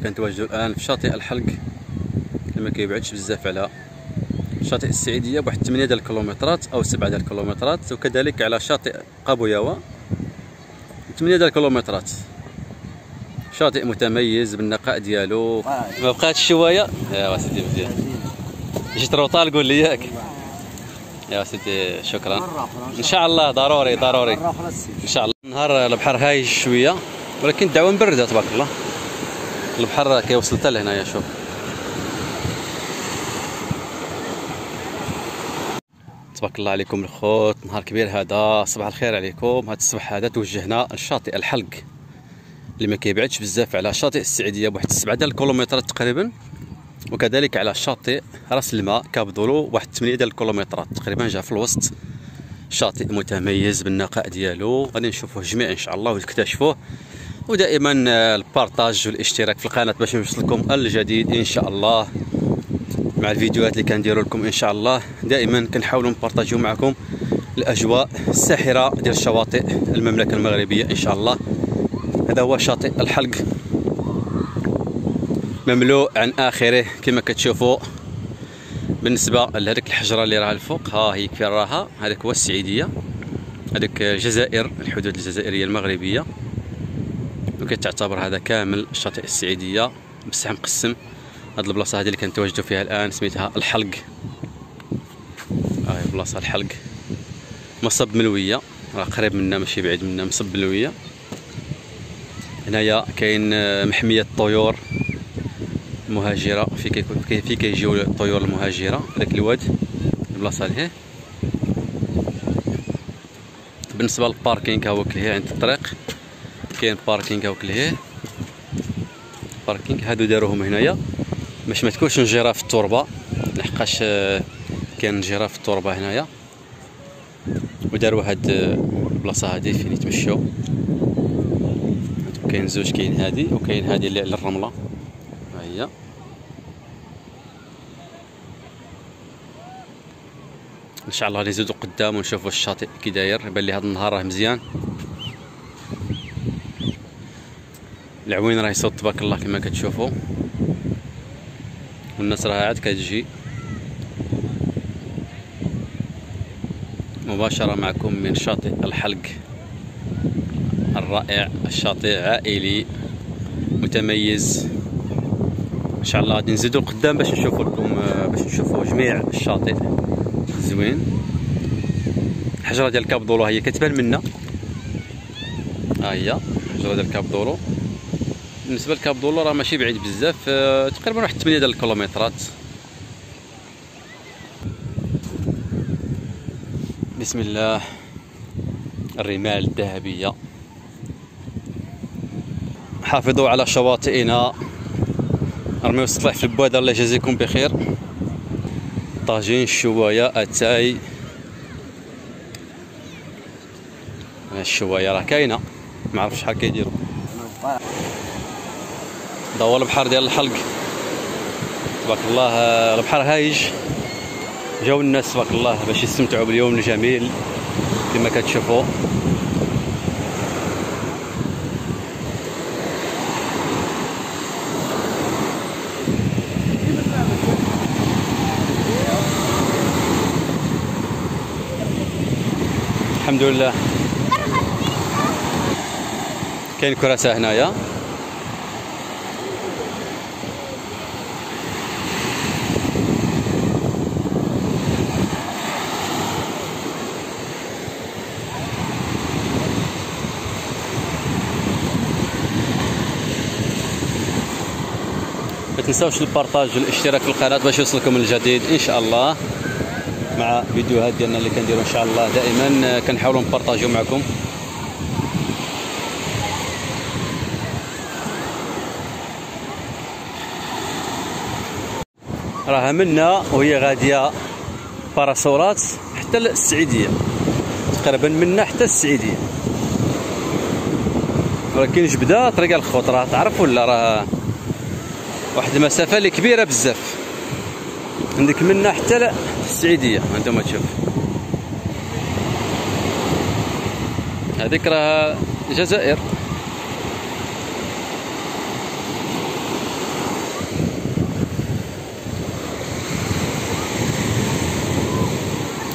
كنتواجدوا الان في شاطئ الحلق اللي ما كيبعدش بزاف على شاطئ السعيديه بواحد 8 ديال الكيلومترات او 7 ديال الكيلومترات، وكذلك على شاطئ قابوياوه 8 ديال الكيلومترات. شاطئ متميز بالنقاء ديالو. ما بقاتش شويه يا سيدي مزيان. جيت روطال قول لي ياك يا سيدي. شكرا ان شاء الله. ضروري ان شاء الله. النهار البحر هايج شويه ولكن الدعوه مبرده تبارك الله. البحر كيوصل حتى لهنايا. شوف تبارك الله عليكم الخوت. نهار كبير هذا. صباح الخير عليكم. هذا الصباح هذا توجهنا لشاطئ الحلق اللي ما كيبعدش بزاف على شاطئ السعيديه بواحد 7 ديال الكيلومترات تقريبا، وكذلك على شاطئ راس الماء كابدولو واحد 8 ديال الكيلومترات تقريبا. جا في الوسط. شاطئ متميز بالنقاء ديالو. غادي نشوفوه جميع ان شاء الله ونكتشفوه. ودائما البارطاج والاشتراك في القناه باش يوصلكم الجديد ان شاء الله مع الفيديوهات اللي كنديروا لكم ان شاء الله. دائما كنحاولوا نبارطاجيو معكم الاجواء الساحره ديال شواطئ المملكه المغربيه ان شاء الله. هذا هو شاطئ الحلق مملوء عن اخره كما كتشوفوا. بالنسبه لهذيك الحجره اللي راها الفوق ها هي كفين راها، هذاك هو السعيديه، هذيك الجزائر، الحدود الجزائريه المغربيه، وكتعتبر هذا كامل شاطئ السعيديه بصح مقسم. هاد البلاصه هذه اللي كنتواجدوا فيها الان سميتها الحلق. هاي بلاصه الحلق مصب ملويه، راه قريب منا ماشي بعيد منا. مصب ملويه. هنايا كاين محميه الطيور المهاجره في كيجيو الطيور المهاجره في ذاك الواد البلاصه هذه. بالنسبه للباركينغ ها هو كلهيه عند الطريق. كاين باركينغ ها هو كلهيه. باركينغ هادو داروهم هنايا باش ما تكونش نجيره في التربه، لحقاش كاين نجيره في التربه هنايا. وداروا هاد البلاصه هادي فين يتمشوا. كاين زوج، كاين هادي وكاين هادي اللي على الرمله. ها هي. ان شاء الله غادي نزيدو قدام ونشوفوا الشاطئ كي داير. يبان لي هذا النهار راه مزيان. العوين راه يصوت تبارك الله كما كتشوفوا، والناس راه عاد كتجي مباشرة معكم من شاطئ الحلق الرائع. الشاطئ عائلي متميز. ان شاء الله غادي نزيدو لقدام باش نشوفوا لكم، باش نشوفوا جميع الشاطئ زوين. الحجره ديال كابدولو هي كتبان منا. ها هي الحجره ديال كابدولو. بالنسبه لكابدولو راه ماشي بعيد بزاف، تقريبا واحد 8 ديال الكيلومترات. بسم الله. الرمال الذهبيه. حافظوا على شواطئنا. ارميو السطح في البوادر الله يجازيكم بخير. طاجين، الشوايه، اتاي. الشوايه راه كاينه، ما عرفتش شحال كيديروا. هذا هو البحر ديال الحلق تبارك الله. البحر هايج. جاو الناس تبارك الله باش يستمتعوا باليوم الجميل كما كتشوفوا. الحمد لله. كاين كراسة هنايا. ما تنساوش البارطاج والاشتراك في القناه باش يوصلكم الجديد ان شاء الله مع فيديوهات ديالنا اللي كنديروا ان شاء الله. دائما كنحاولوا نبارطاجيو معكم. راها منا وهي غاديه باراسولات حتى السعيديه، تقريبا منا حتى السعيديه، ولكن جبده طريق الخوت راه تعرف ولا راه واحد المسافه اللي كبيره بزاف. عندك منا حتى السعيديه. هانتوما تشوف هذيك راه الجزائر.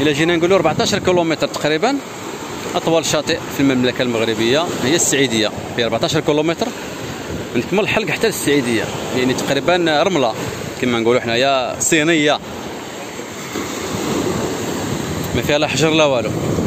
الى جينا نقولوا 14 كيلومتر تقريبا. اطول شاطئ في المملكه المغربيه هي السعيديه، في 14 كيلومتر نكمل الحلق حتى للسعيديه، يعني تقريبا رمله كما نقولوا حنايا صينيه، ما فيها لا حجر لا والو.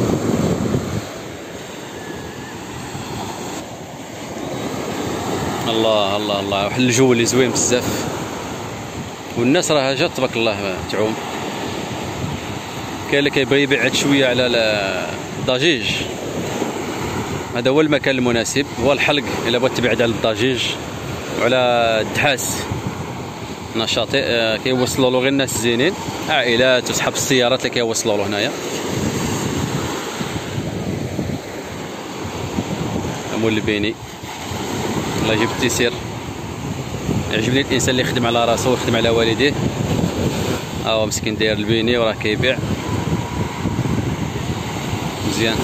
الله الله الله، واحد الجو اللي زوين بزاف، والناس راه جات تبارك الله تعوم. كاين اللي كيبغي يبعد شويه على الضجيج، هذا هو المكان المناسب، هو الحلق. الا بغيت تبعد على الضجيج وعلى الدحاس، هنا الشاطئ كيوصلوا له غير الناس الزينين، عائلات وصحاب السيارات اللي كيوصلوا له هنايا. مول البيني الله يجيب التيسير. يعجبني الانسان اللي يخدم على راسو ويخدم على والديه. هو مسكين داير البيني وراه كيبيع مزيان.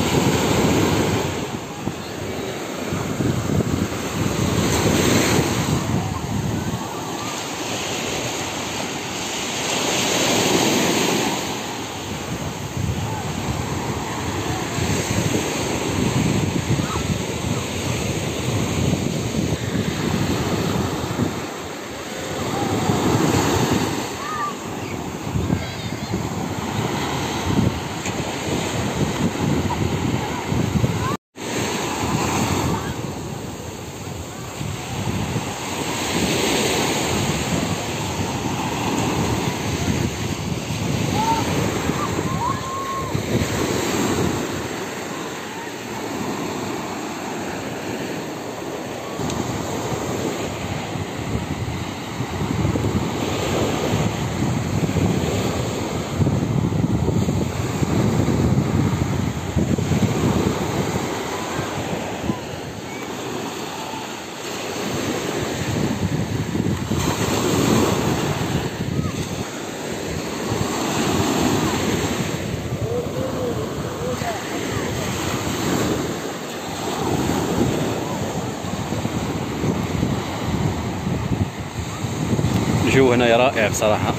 الجو هنايا رائع بصراحة.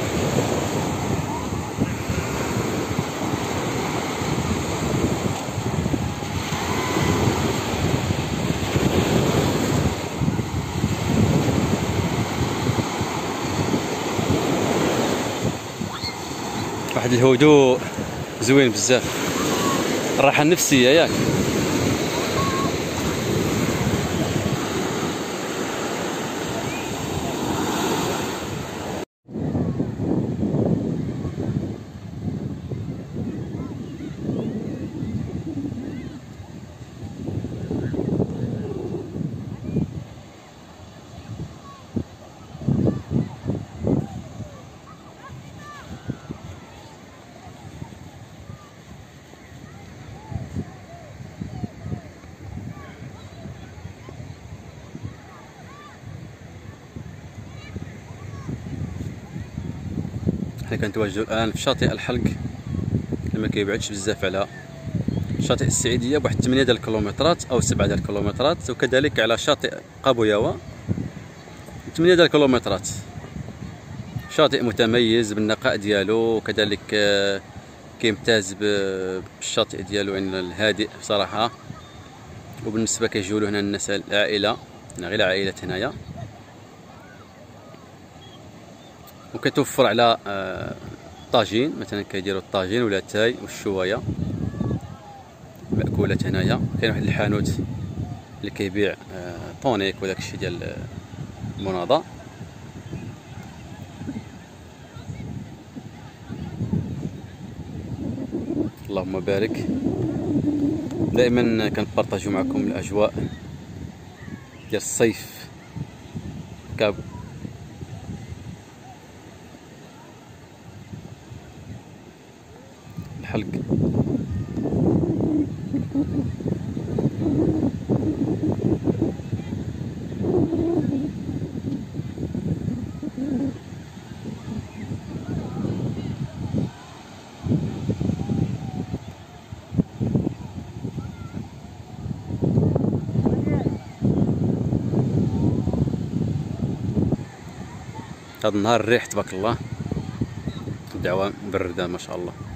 واحد الهدوء زوين بزاف، الراحة النفسية ياك. حنا كنتواجدوا الان في شاطئ الحلق اللي ما كيبعدش بزاف على شاطئ السعيديه بواحد 8 ديال الكيلومترات او 7 ديال الكيلومترات، وكذلك على شاطئ قابوياوا 8 ديال الكيلومترات. شاطئ متميز بالنقاء ديالو، وكذلك كيمتاز بالشاطئ ديالو يعني الهادئ بصراحه. وبالنسبه كيجيو له هنا الناس العائله، غير العائلات هنايا، وكتوفر على الطاجين مثلا، كيديروا الطاجين ولا التاي والشوايه مأكولات هنايا. كاين واحد الحانوت اللي كيبيع طونيك وداك الشيء ديال المناضه. اللهم بارك. دائما كنبارطاجيو معكم الاجواء ديال الصيف كاب. الحلق هذا النهار الريح تبارك الله، الدعوة مبردة ما شاء الله.